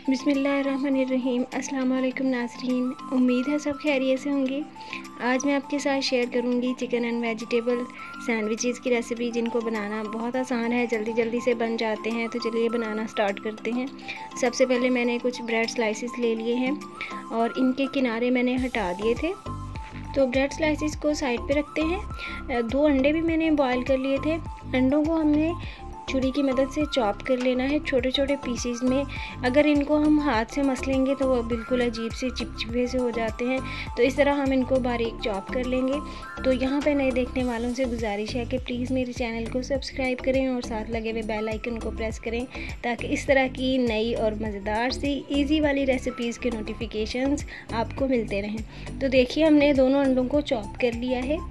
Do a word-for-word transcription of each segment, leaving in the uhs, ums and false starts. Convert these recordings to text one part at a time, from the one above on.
बिस्मिल्लाहिर्रहमानिर्रहीम। अस्सलाम वालेकुम नाज़रीन, उम्मीद है सब खैरियत से होंगे। आज मैं आपके साथ शेयर करूंगी चिकन एंड वेजिटेबल सैंडविचेस की रेसिपी, जिनको बनाना बहुत आसान है, जल्दी जल्दी से बन जाते हैं। तो चलिए बनाना स्टार्ट करते हैं। सबसे पहले मैंने कुछ ब्रेड स्लाइसेस ले लिए हैं और इनके किनारे मैंने हटा दिए थे। तो ब्रेड स्लाइसेस को साइड पे रखते हैं। दो अंडे भी मैंने बॉईल कर लिए थे। अंडों को हमने छुरी की मदद से चॉप कर लेना है छोटे छोटे पीसेस में। अगर इनको हम हाथ से मसलेंगे तो वो बिल्कुल अजीब से चिपचिपे से हो जाते हैं, तो इस तरह हम इनको बारीक चॉप कर लेंगे। तो यहाँ पे नए देखने वालों से गुजारिश है कि प्लीज़ मेरे चैनल को सब्सक्राइब करें और साथ लगे हुए बेल आइकन को प्रेस करें, ताकि इस तरह की नई और मज़ेदार सी ईजी वाली रेसिपीज़ के नोटिफिकेशंस आपको मिलते रहें। तो देखिए, हमने दोनों अंडों को चॉप कर लिया है।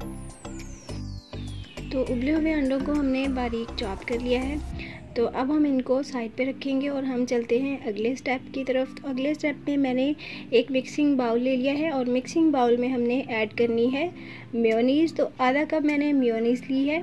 तो उबले हुए अंडों को हमने बारीक चॉप कर लिया है। तो अब हम इनको साइड पे रखेंगे और हम चलते हैं अगले स्टेप की तरफ। तो अगले स्टेप में मैंने एक मिक्सिंग बाउल ले लिया है और मिक्सिंग बाउल में हमने ऐड करनी है मेयोनीज़। तो आधा कप मैंने मेयोनीज़ ली है।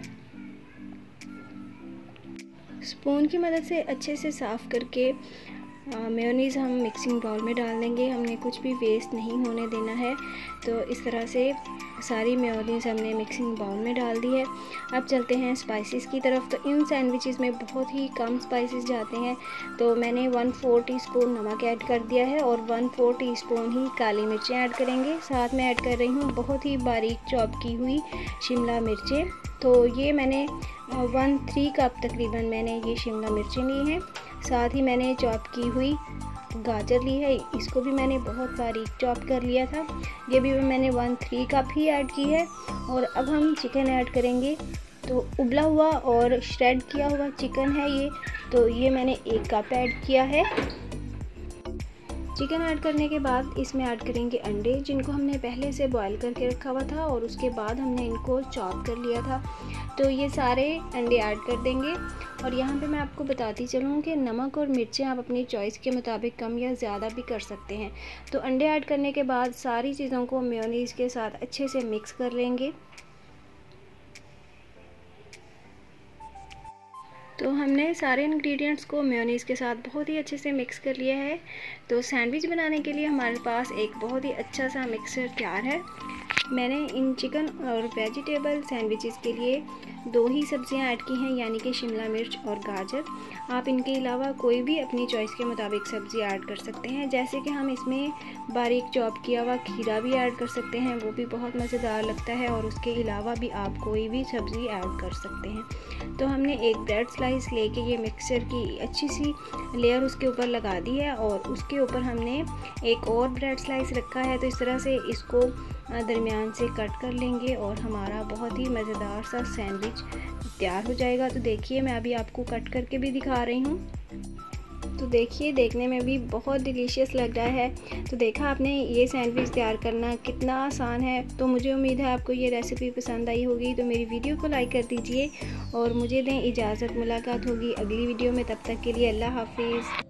स्पून की मदद से अच्छे से साफ़ करके मेयोनीज़ हम मिक्सिंग बाउल में डाल देंगे। हमने कुछ भी वेस्ट नहीं होने देना है। तो इस तरह से सारी मेयोनीज़ हमने मिक्सिंग बाउल में डाल दी है। अब चलते हैं स्पाइसेस की तरफ। तो इन सैंडविचेस में बहुत ही कम स्पाइसेस जाते हैं। तो मैंने वन फोर टीस्पून नमक ऐड कर दिया है और वन फोर टीस्पून ही काली मिर्चें ऐड करेंगे। साथ में ऐड कर रही हूँ बहुत ही बारीक चॉप की हुई शिमला मिर्चें। तो ये मैंने वन थ्री कप तकरीबन मैंने ये शिमला मिर्चें ली हैं। साथ ही मैंने चॉप की हुई गाजर ली है, इसको भी मैंने बहुत बारीक चॉप कर लिया था। ये भी मैंने वन थ्री कप ही ऐड की है। और अब हम चिकन ऐड करेंगे। तो उबला हुआ और श्रेड किया हुआ चिकन है ये। तो ये मैंने एक कप ऐड किया है। चिकन ऐड करने के बाद इसमें ऐड करेंगे अंडे, जिनको हमने पहले से बॉईल करके रखा हुआ था और उसके बाद हमने इनको चॉप कर लिया था। तो ये सारे अंडे ऐड कर देंगे। और यहाँ पे मैं आपको बताती चलूँ कि नमक और मिर्चें आप अपनी चॉइस के मुताबिक कम या ज़्यादा भी कर सकते हैं। तो अंडे ऐड करने के बाद सारी चीज़ों को मेयोनीज़ के साथ अच्छे से मिक्स कर लेंगे। तो हमने सारे इंग्रेडिएंट्स को मेयोनीज़ के साथ बहुत ही अच्छे से मिक्स कर लिया है। तो सैंडविच बनाने के लिए हमारे पास एक बहुत ही अच्छा सा मिक्सर तैयार है। मैंने इन चिकन और वेजिटेबल सैंडविचेस के लिए दो ही सब्जियां ऐड की हैं, यानी कि शिमला मिर्च और गाजर। आप इनके अलावा कोई भी अपनी चॉइस के मुताबिक सब्ज़ी ऐड कर सकते हैं। जैसे कि हम इसमें बारीक चॉप किया हुआ खीरा भी ऐड कर सकते हैं, वो भी बहुत मज़ेदार लगता है। और उसके अलावा भी आप कोई भी सब्ज़ी ऐड कर सकते हैं। तो हमने एक ब्रेड स्लाइस लेके ये मिक्सर की अच्छी सी लेयर उसके ऊपर लगा दी है और उसके ऊपर हमने एक और ब्रेड स्लाइस रखा है। तो इस तरह से इसको दरमियान से कट कर लेंगे और हमारा बहुत ही मज़ेदार सा सैंडविच तैयार हो जाएगा। तो देखिए, मैं अभी आपको कट करके भी दिखा रही हूँ। तो देखिए, देखने में भी बहुत डिलीशियस लग रहा है। तो देखा आपने ये सैंडविच तैयार करना कितना आसान है। तो मुझे उम्मीद है आपको ये रेसिपी पसंद आई होगी। तो मेरी वीडियो को लाइक कर दीजिए और मुझे दें इजाज़त। मुलाकात होगी अगली वीडियो में, तब तक के लिए अल्लाह हाफिज़।